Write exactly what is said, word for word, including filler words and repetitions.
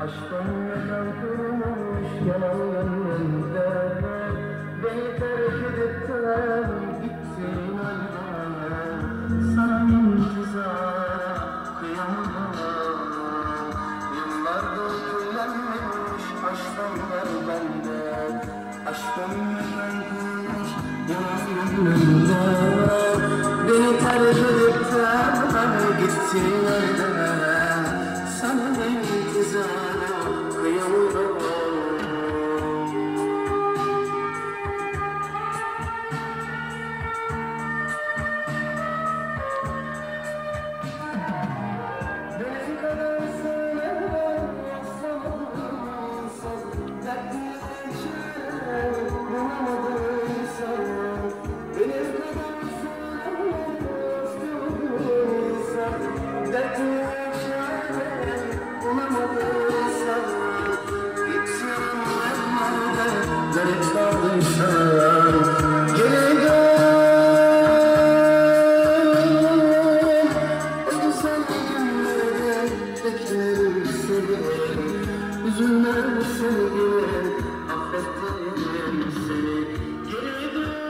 Aşkın neden kurmuş yalan gönlümde. Beni terk edip de gittin halde. Sana intizara kıyamam. Yıllardır küllenmemiş aşklar bende. Aşkın neden kurmuş yalan gönlümde. Beni terk edip de gittin halde. Sana intizara kıyamam. Benim kadar sevmem yoksa dertli içer bulamadıysan. Benim kadar sevmem yoksa dertli içer bulamadıysan. Git yanlarımda garip kaldıysan. Geri dön. Beklerim seni, üzülmem sevgilim, affettim seni. Geri dön.